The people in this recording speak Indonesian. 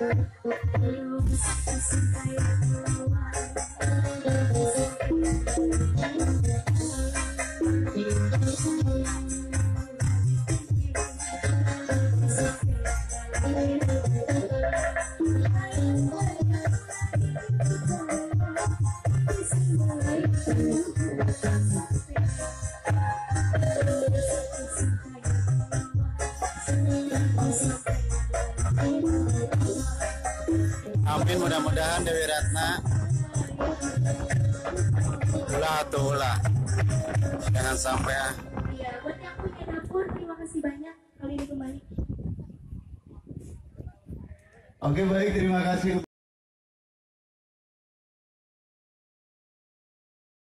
Amin, mudah-mudahan Dewi Ratna ulah jangan sampai iya. Buat yang punya dapur, terima kasih banyak. Kali ini kembali. Oke, baik, terima kasih.